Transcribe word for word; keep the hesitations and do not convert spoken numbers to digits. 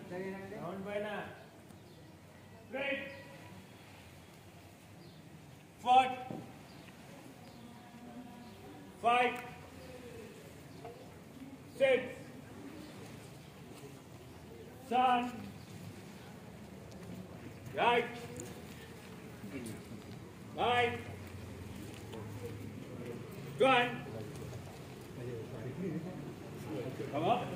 Round by na. Right. Fought. Five. Six. Seven. Right. Nine. One. Come up.